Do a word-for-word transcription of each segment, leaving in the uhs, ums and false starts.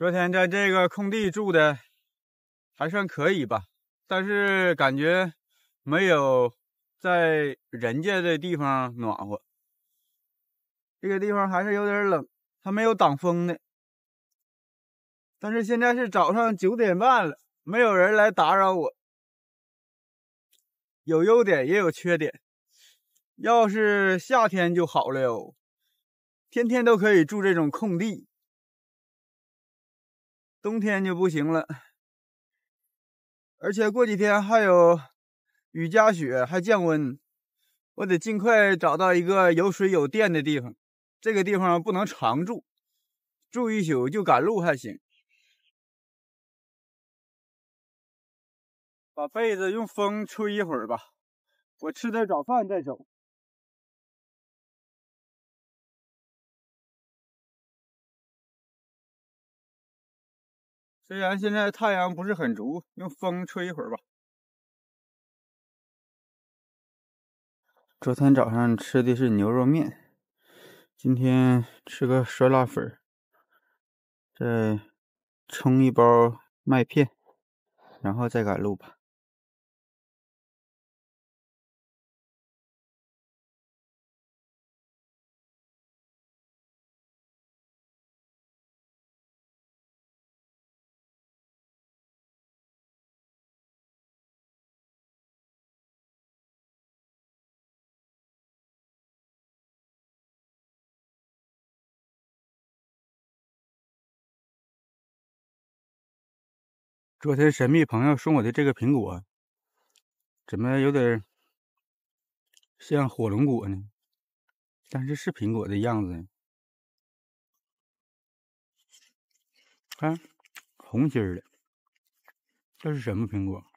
昨天在这个空地住的还算可以吧，但是感觉没有在人家的地方暖和。这个地方还是有点冷，它没有挡风的。但是现在是早上九点半了，没有人来打扰我。有优点也有缺点，要是夏天就好了哟，天天都可以住这种空地。冬天就不行了，而且过几天还有雨夹雪，还降温，我得尽快找到一个有水有电的地方。这个地方不能常住，住一宿就赶路还行。把被子用风吹一会儿吧，我吃点早饭再走。虽然现在太阳不是很足，用风吹一会儿吧。昨天早上吃的是牛肉面，今天吃个酸辣粉，再冲一包麦片，然后再赶路吧。昨天神秘朋友送我的这个苹果，怎么有点像火龙果呢？但是是苹果的样子。看，红心儿的，这是什么苹果？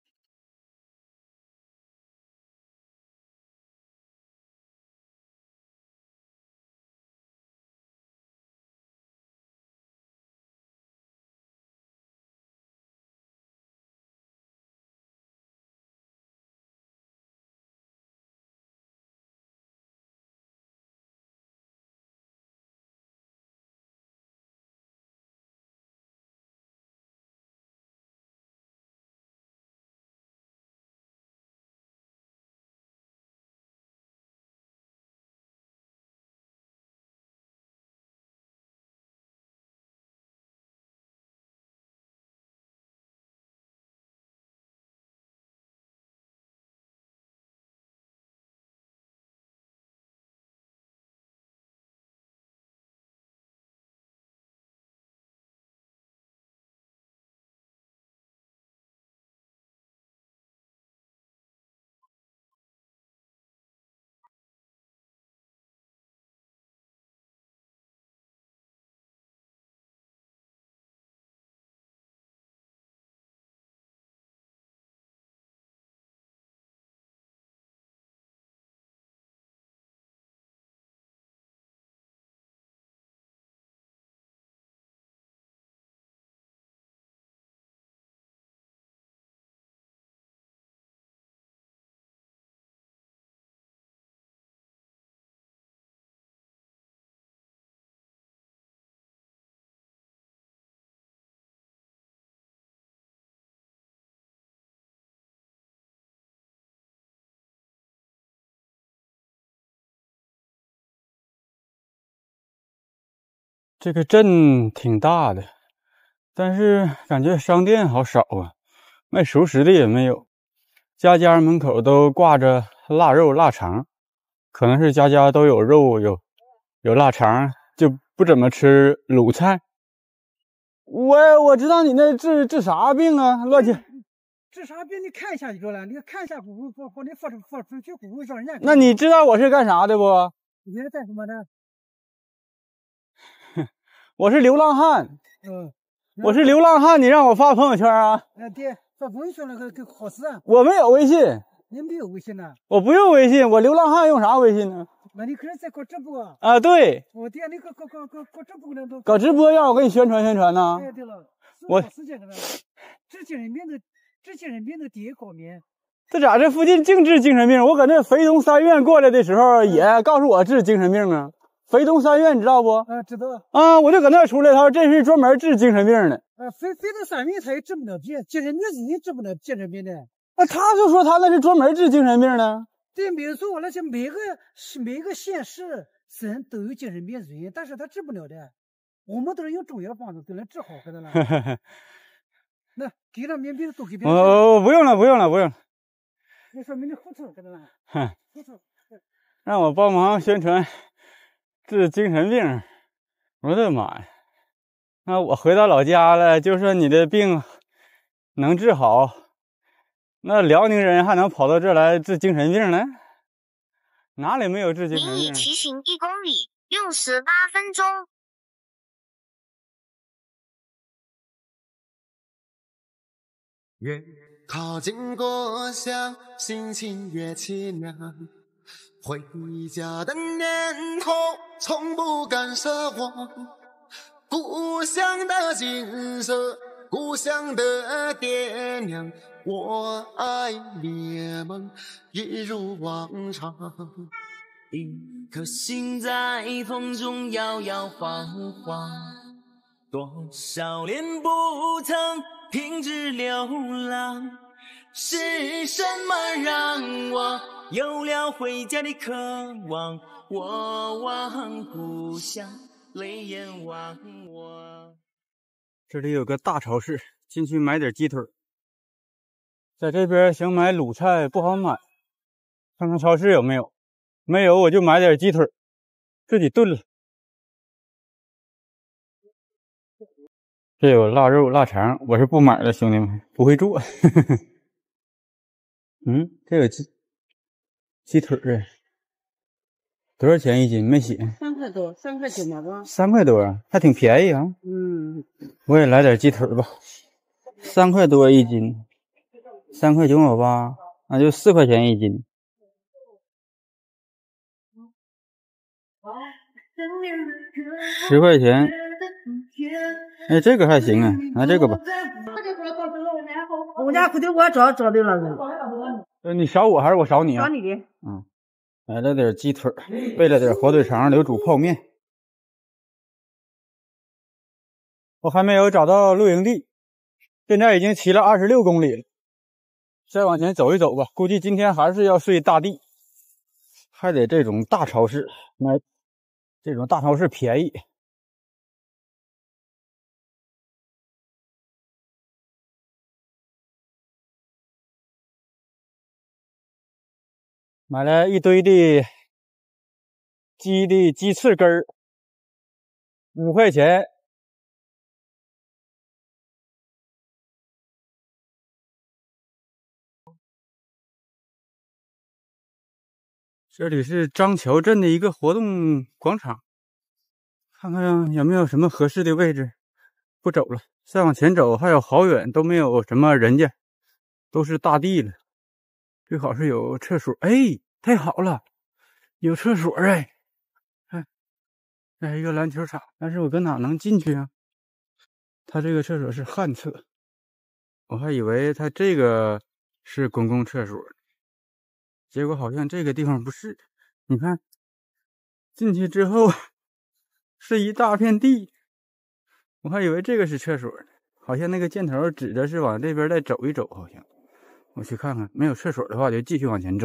这个镇挺大的，但是感觉商店好少啊，卖熟食的也没有，家家门口都挂着腊肉腊肠，可能是家家都有肉，有有腊肠，就不怎么吃卤菜。我我知道你那治治啥病啊，乱七治啥病？你看一下就知道了，你看一下骨骨骨，你发出发出去骨骨上人家。 那你知道我是干啥的不？ 你是干什么的？ 我是流浪汉。 嗯， 我是流浪汉，你让我发朋友圈啊？ 哎，对，发朋友圈那个个好事啊。 我没有微信。 你没有微信呢？ 我不用微信，我流浪汉用啥微信呢？ 那你可是在搞直播啊？对。 我对，你搞搞搞搞搞直播呢都。 搞直播让我给你宣传宣传呢。 哎，对了， 我是这个的，治精神病的，治精神病的第一高明。 这咋这附近净治精神病？我搁那肥东三院过来的时候也告诉我治精神病啊。 肥东三院你知道不？ 啊，知道。 啊，我就搁那儿出来，他说这是专门治精神病的。 啊，非非东三院他也治不了病，精神病是人治不了精神病的。 那他就说他那是专门治精神病的。 对，没错，那些每个每个县市省都有精神病人，但是他治不了的。我们都是用中药方子都能治好的了。那给了民病都给别人。 哦，不用了，不用了，不用了。 那说明你付出，知道了。 哼， 付出。 让我帮忙宣传治精神病，我的妈呀！那我回到老家了，就说你的病能治好，那辽宁人还能跑到这儿来治精神病呢？哪里没有治精神病？ 您已骑行一公里，用时八分钟。 越靠近故乡，心情越凄凉。回家的念头从不敢奢望，故乡的景色，故乡的爹娘，我爱你们一如往常。 一颗心在风中摇摇晃晃，多少年不曾停止流浪，是什么让我有了回家的渴望？我望故乡，泪眼望我。 这里有个大超市，进去买点鸡腿。在这边想买卤菜不好买，看看超市有没有，没有我就买点鸡腿，自己炖了。这有腊肉、腊肠，我是不买的，兄弟们，不会做。嗯，这有鸡鸡腿啊，多少钱一斤？没写。 三块多，三块九毛八。 三块多啊，还挺便宜啊。 嗯， 我也来点鸡腿吧，三块多一斤，三块九毛八，那就四块钱一斤。十块钱。哎，这个还行啊，拿这个吧。 我家骨头我找找对了。 呃，你少我还是我少你啊？ 找你的。 嗯，来了点鸡腿，备了点火腿肠，留煮泡面。我还没有找到露营地，现在已经骑了二十六公里了。再往前走一走吧，估计今天还是要睡大地，还得这种大超市买，这种大超市便宜。买了一堆的鸡的鸡翅根儿，五块钱。这里是张桥镇的一个活动广场，看看有没有什么合适的位置。不走了，再往前走还有好远，都没有什么人家，都是大地了。最好是有厕所，哎，太好了，有厕所哎！看，这是一个篮球场，但是我搁哪能进去啊？他这个厕所是旱厕，我还以为他这个是公共厕所，结果好像这个地方不是。你看，进去之后是一大片地，我还以为这个是厕所呢，好像那个箭头指着是往这边再走一走，好像。我去看看，没有厕所的话就继续往前走。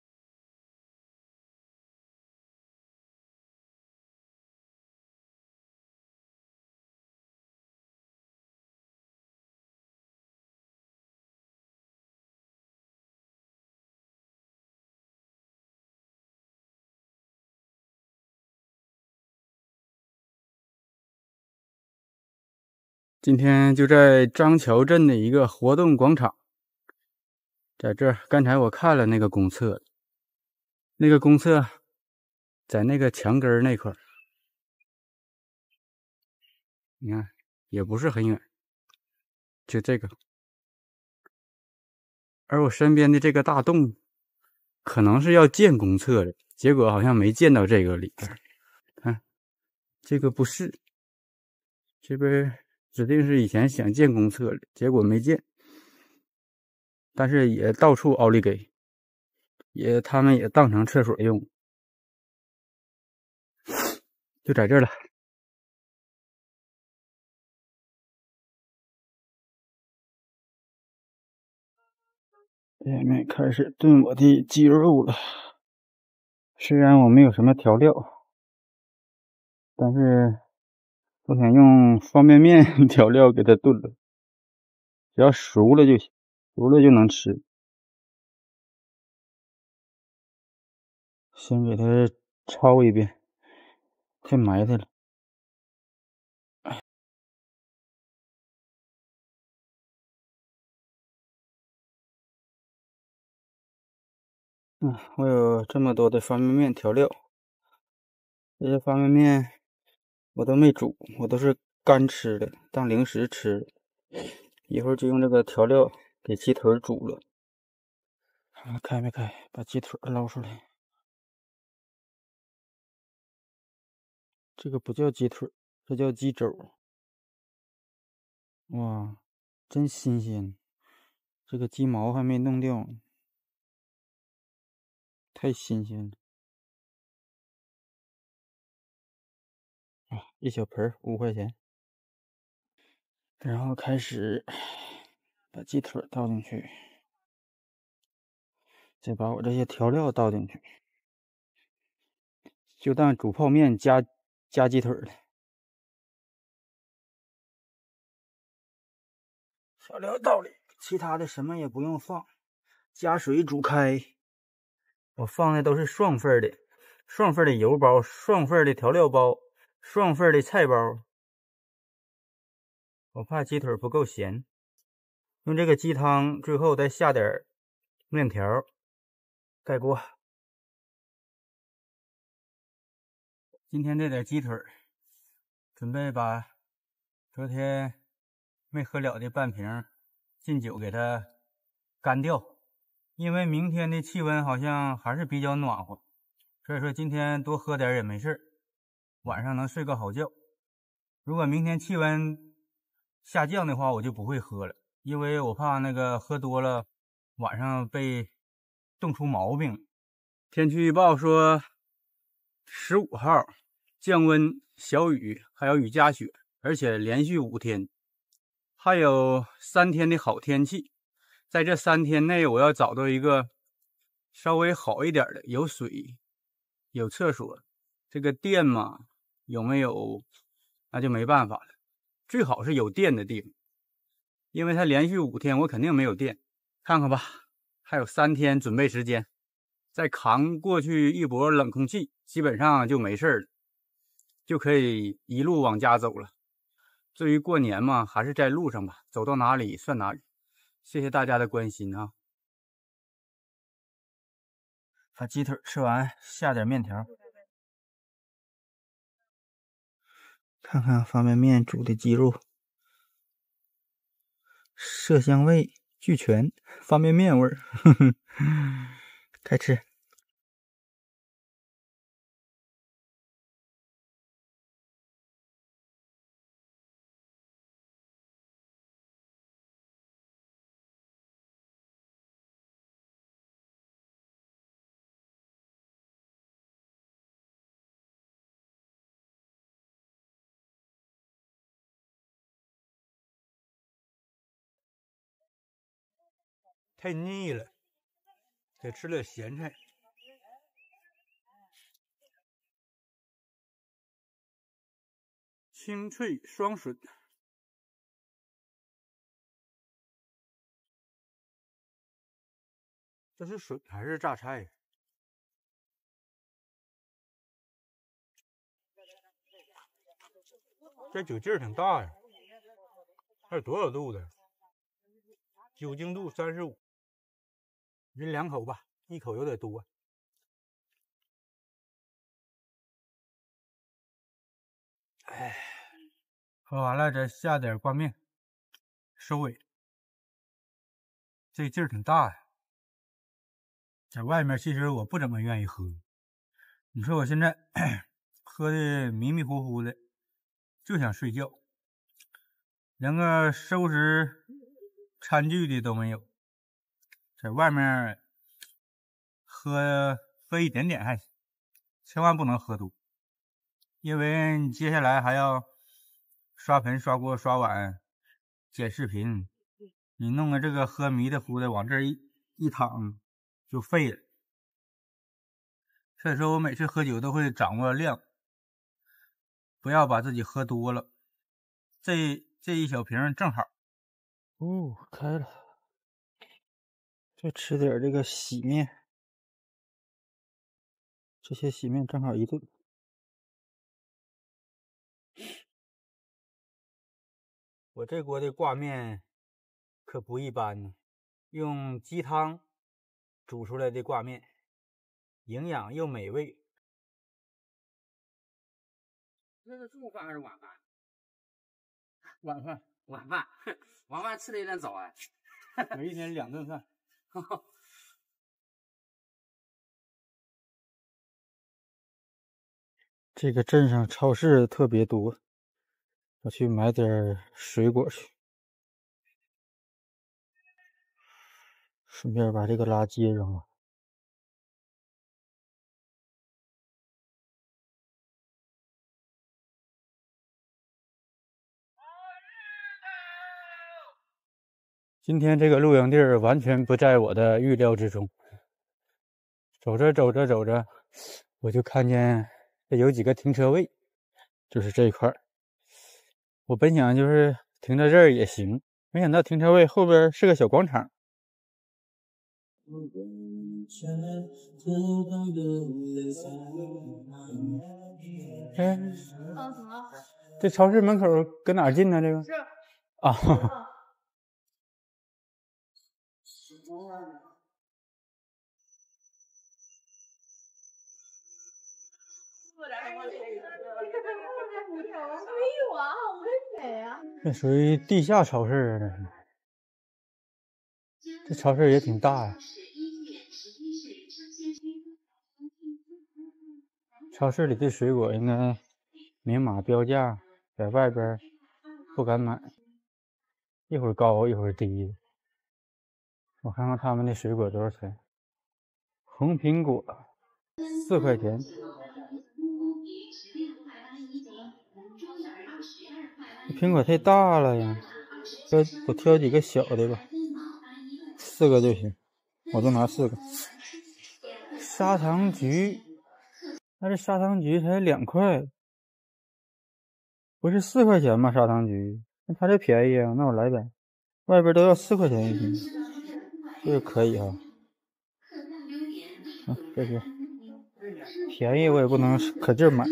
今天就在张桥镇的一个活动广场，在这儿，刚才我看了那个公厕，那个公厕在那个墙根那块儿，你看也不是很远，就这个。而我身边的这个大洞可能是要建公厕的，结果好像没建到这个里边。看这个不是，这边指定是以前想建公厕的，结果没建。但是也到处奥利给，也他们也当成厕所用。 就在这儿了。下面开始炖我的鸡肉了。虽然我没有什么调料，但是我想用方便面调料给它炖了，只要熟了就行，熟了就能吃。先给它焯一遍，太埋汰了。嗯，我有这么多的方便面调料，这些方便面我都没煮，我都是干吃的，当零食吃。一会儿就用这个调料给鸡腿煮了。看看开没开，把鸡腿捞出来。这个不叫鸡腿，这叫鸡肘。哇，真新鲜！这个鸡毛还没弄掉，太新鲜了。啊，一小盆五块钱。然后开始把鸡腿倒进去，再把我这些调料倒进去，就当煮泡面加加鸡腿了。调料倒里，其他的什么也不用放，加水煮开。我放的都是双份的，双份的油包，双份的调料包，双份的菜包。我怕鸡腿不够咸，用这个鸡汤，最后再下点面条，盖锅。今天这点鸡腿，准备把昨天没喝了的半瓶劲酒给它干掉，因为明天的气温好像还是比较暖和，所以说今天多喝点也没事，晚上能睡个好觉。如果明天气温下降的话，我就不会喝了，因为我怕那个喝多了晚上被冻出毛病。天气预报说十五号降温、小雨，还有雨夹雪，而且连续五天，还有三天的好天气。在这三天内，我要找到一个稍微好一点的，有水、有厕所，这个电嘛有没有，那就没办法了。最好是有电的地方，因为它连续五天我肯定没有电。看看吧，还有三天准备时间，再扛过去一波冷空气，基本上就没事了，就可以一路往家走了。至于过年嘛，还是在路上吧，走到哪里算哪里。谢谢大家的关心啊！把鸡腿吃完，下点面条。看看方便面煮的鸡肉，色香味俱全，方便面味儿，呵呵，开吃。太腻了，得吃点咸菜。清脆双笋，这是笋还是榨菜？这酒劲儿挺大呀，这是多少度的？酒精度三十五。人两口吧，一口有点多。哎，喝完了再下点挂面，收尾。这劲儿挺大呀，在外面其实我不怎么愿意喝。你说我现在喝的迷迷糊糊的，就想睡觉，连个收拾餐具的都没有。在外面喝喝一点点还行，千万不能喝多， 因为你接下来还要刷盆、刷锅、刷碗、剪视频，你弄个这个喝迷的糊的往这一一躺就废了。所以说我每次喝酒都会掌握量，不要把自己喝多了。这这一小瓶正好。哦，开了。再吃点这个洗面，这些洗面正好一顿。我这锅的挂面可不一般呢，用鸡汤煮出来的挂面，营养又美味。 这是中午饭还是晚饭？ 晚饭， 晚饭，晚饭吃的有点早哎。 我一天两顿饭。这个镇上超市特别多，我去买点水果去，顺便把这个垃圾扔了。今天这个露营地儿完全不在我的预料之中。走着走着走着，我就看见有几个停车位，就是这一块儿。我本想就是停在这儿也行，没想到停车位后边是个小广场。哎，这超市门口搁哪儿进呢？这个？啊。这属于地下超市啊，这超市也挺大呀。超市里的水果应该明码标价，在外边不敢买，一会儿高一会儿低。我看看他们的水果多少钱？红苹果四块钱。苹果太大了呀，挑我挑几个小的吧，四个就行，我就拿四个。砂糖橘，那这砂糖橘才两块，不是四块钱吗？砂糖橘，那它这便宜啊，那我来点，外边都要四块钱一斤，这个可以哈。啊，这是便宜，我也不能可劲儿买。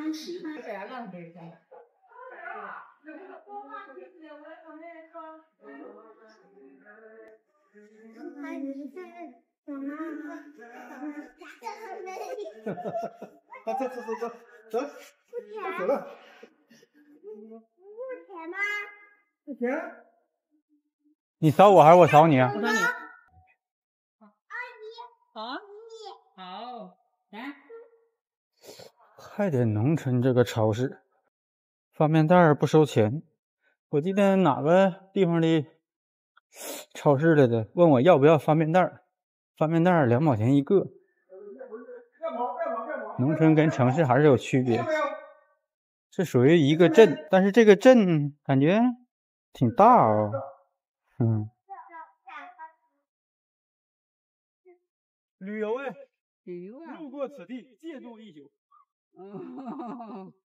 走走走走走，走了。付钱吗？付钱。你扫我还是我扫你啊？ 我扫你。阿姨。好。好。来。 还得农村这个超市，方便袋不收钱。我记得哪个地方的超市来的，问我要不要方便袋，方便袋两毛钱一个。农村跟城市还是有区别，是属于一个镇，但是这个镇感觉挺大哦。嗯。旅游哎， 旅游啊， 路过此地，借住一宿。 哦。